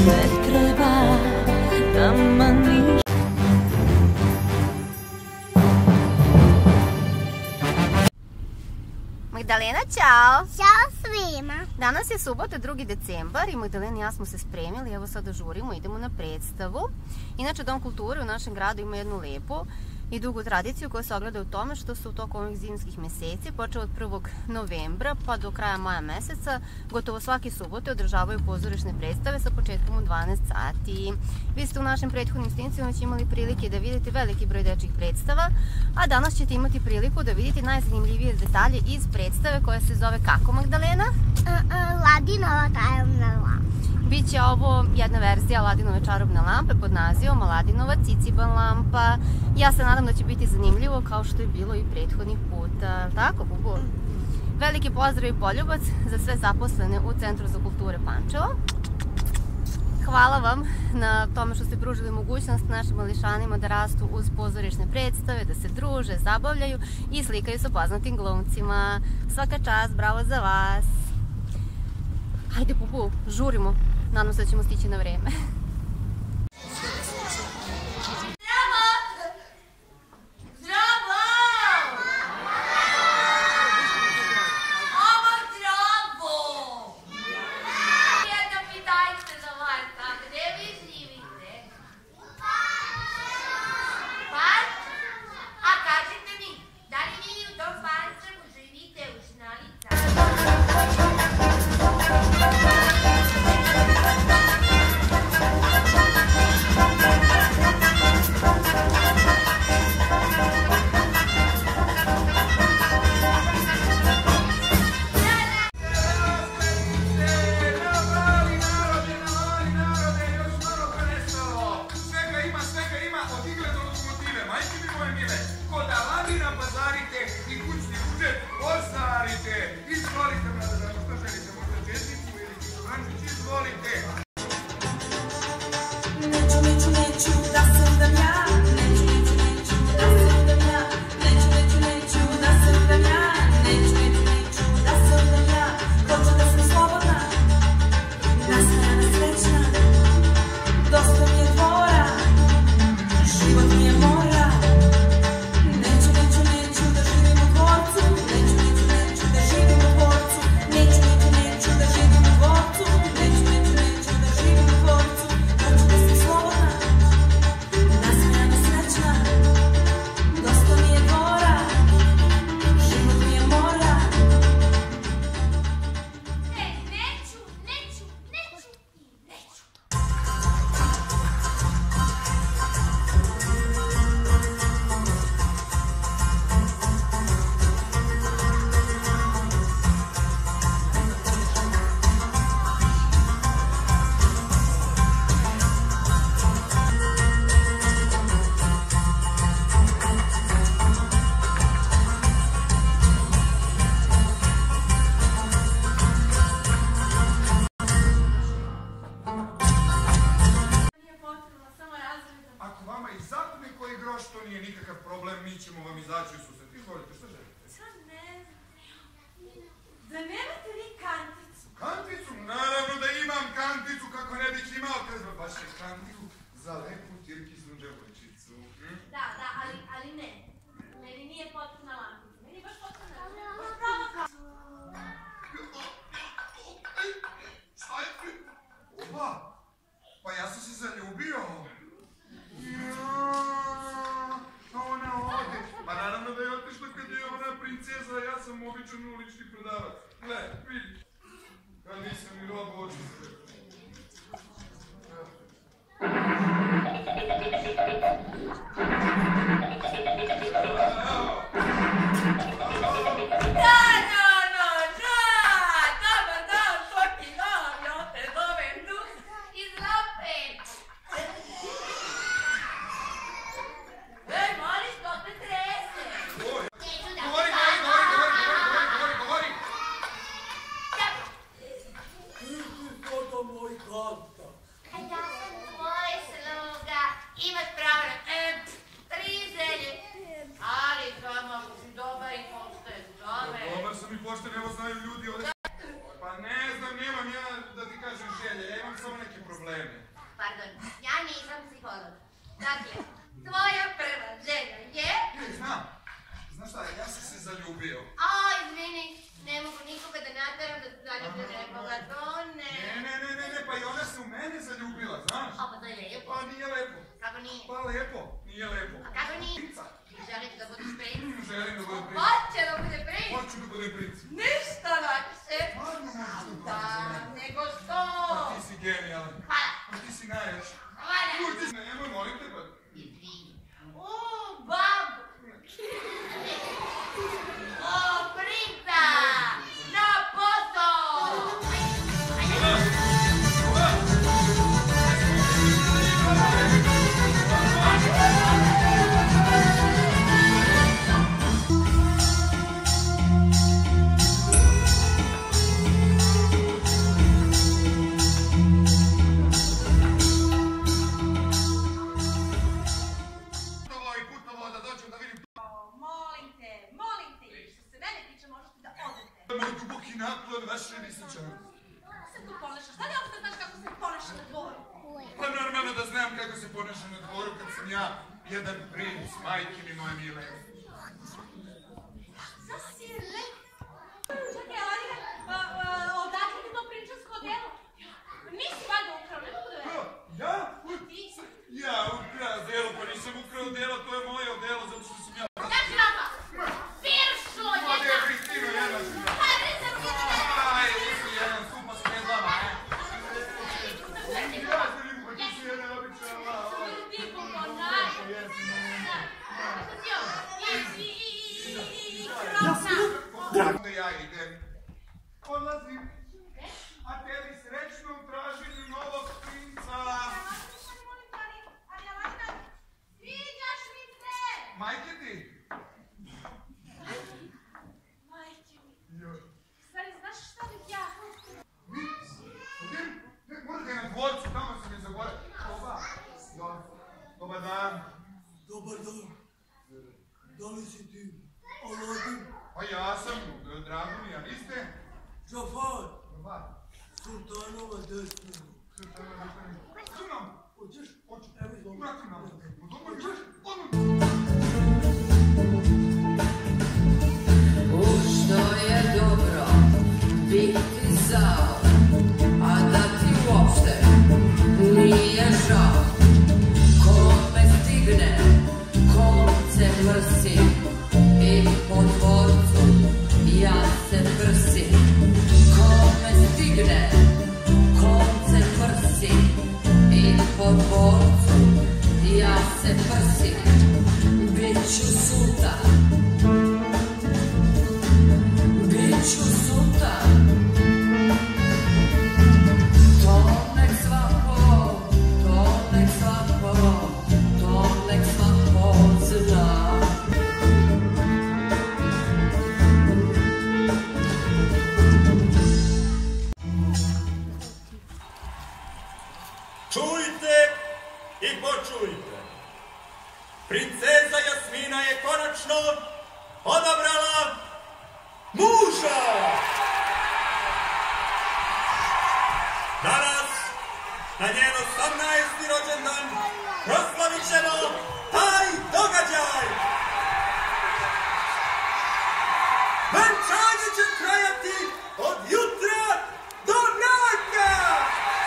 Ne treba nama ništa. Magdalena, čao! Ćao svima! Danas je subota, 2. decembar i Magdalena i ja smo se spremili, evo sada žurimo, idemo na predstavu. Inače, Dom kulture u našem gradu ima jednu lepu i dugu tradiciju koja se ogleda u tome što se u toku ovih zimskih meseci, počeo od 1. novembra pa do kraja maja meseca, gotovo svake subote održavaju pozorišne predstave sa početkom u 12 sati. Vi ste u našim prethodnim snimcima već imali prilike da vidite veliki broj dečjih predstava, a danas ćete imati priliku da vidite najzanimljivije detalje iz predstave koja se zove kako, Magdalena? Aladinova čarobna lampa. Biće ovo jedna verzija Aladinove čarobne lampe pod nazivom Aladinova ciciban lampa. Ja se nadam da će biti zanimljivo kao što je bilo i prethodnih puta. Tako, Bubu? Veliki pozdrav i poljubac za sve zaposlene u Centru za kulture Pančevo. Hvala vam na tome što ste pružili mogućnost našim mališanima da rastu uz pozorišne predstave, da se druže, zabavljaju i slikaju sa poznatim glumcima. Svaka čast, bravo za vas! Hajde, Bubu, žurimo. Nadam se da ćemo stići na vreme. Mi ćemo vam izaći u susret. Izvolite, što želite? Sad ne znam. Da nemate vi kanticu? Kanticu? Naravno da imam kanticu, kako ne bih imao, kada baš je kanticu za lepu tirkisnu devojčicu. Da, ali ne. Meni nije potrebna lampica. Meni je baš potrebna prava kantica. Oba! Pa ja sam se zaljubio. Ona ode. Pa naravno da je otišla kad je ona princeza, a ja sam običan ulični prodavac. Gle, vidi. Kad nisam ni roba oči se. Pošto ne znaju ljudi ovdje. Pa ne znam, nemam ja da ti kažem želje, ja imam samo neke probleme. probleme. Pardon, ja nisam psiholog. Dakle, tvoja prva želja je... Znam. Znaš šta, ja sam se zaljubio. A, izvini, ne mogu nikoga da nataram da se zaljubi nekoga, to ne. Ne, pa i ona se u mene zaljubila, znaš? A, pa to je lijepo. Pa nije lepo. Kako nije? Pa lepo, nije lepo. A kako nije? Princa. Ti želite da budeš princ? Želim da budem princ. Hoće da bude princ? Hoću da budem princ. Ništa lakše. Stvarno možeš da Da, budem. nego što? Pa ti si genijalan. Hvala. Pa ti si najjači. Hvala. Uj, ti si nemoj, molim te, pa. Izvini. Babu. O, princa! Na posao! Molim te, što se mene tiče možeš ti da odete. Moj duboki naklon vaše visočane. Kako se tu ponašaš? Da li uopšte znaš kako se ponaša na dvoru? Pa normalno da znam kako se ponaša na dvoru kad sam ja jedan princ, majke mi moje mile. Šta si rekao? Čekaj, Alina, odakle ti to prinčansko odjelo? Nisi valjda ukrao, ne mogu da verujem. Ja? Ja ukrao odjelo, pa nisam ukrao odjelo, to je moje odjelo, zato što sam ja... Kaži vama! Viršlo Pa jedna! je Kristino, jedna si ja. Pa nisam vidjela! Aj, nisi jedan supa s pedlama, e? Ja se vidim, pa ti si jedna obična lava. Ti pomonaj! I krona! Onda ja idem. Odlazim. A tebi srećno u traženju novog princa. Sviđaš mi se! Majke ti? Majke mi. Stvari, znaš šta bih ja? Možda je na dvorcu, tamo sam je zaboravio. Dobar dan. Dobar dan. Da li si ti Aladin? Pa ja sam, drago mi, a vi ste? Džafar. Dobar. Sultanova desna. Su nam? Hoćeš? Hoću. Evo izvoli. Vratim nam. Dobar, hoćeš? Odmah. Što je dobro biti zao, a da ti uopšte nije žao. Kome stigne, konce mrsi i po dvorcu ja se prsim. Kome stigne, konce mrsi i po dvorcu ja se prsim. Biću sultan, biću sultan. To nek svako, to nek svako, to nek svako zna. Čujte i počujte. Princeza Jasmina je konačno odabrala muža. Danas, na njen 18. rođendan, proslavit ćemo taj događaj. Venčanje će trajati od jutra do braka.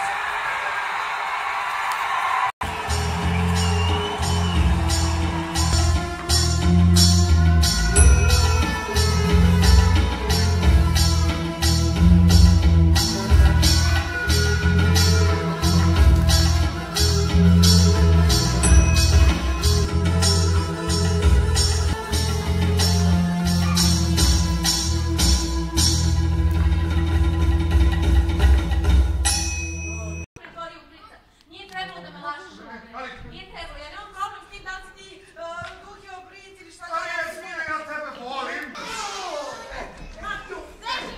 Nije trebalo da me lažeš. Nije trebalo, ja nemam problem s tim da li si ti duhio princ ili šta Pa Jasmina, ja tebe volim. Matu, seži!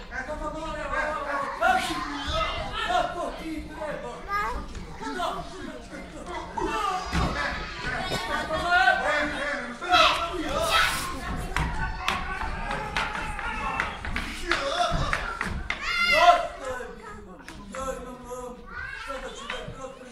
Kako ti treba? Dosta je bilo. Ja imam sada ću da proprijem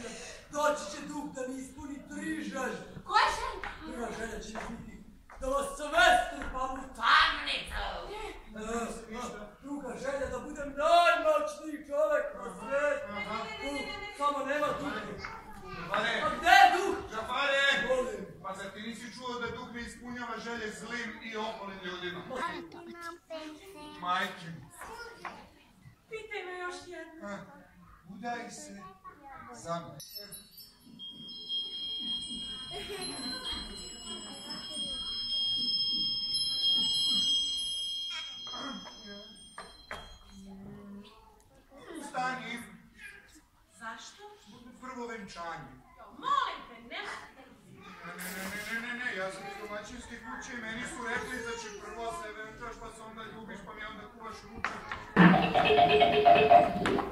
tamo nema duha. Džafare! A gde je duh? Džafare! Volim. Pa zar ti nisi čuo da duh ne ispunjava želje zlim i okolim ljudima? Majke mi. Pitaj me još jedno. Udaj se za mene. Ustani. Zašto? Prvo venčanje. Molim te, ne. Ne, ja sam iz domaćinske kuće i meni su rekli da će prvo se venčaš pa se onda ljubiš pa mi onda kuvaš ručak.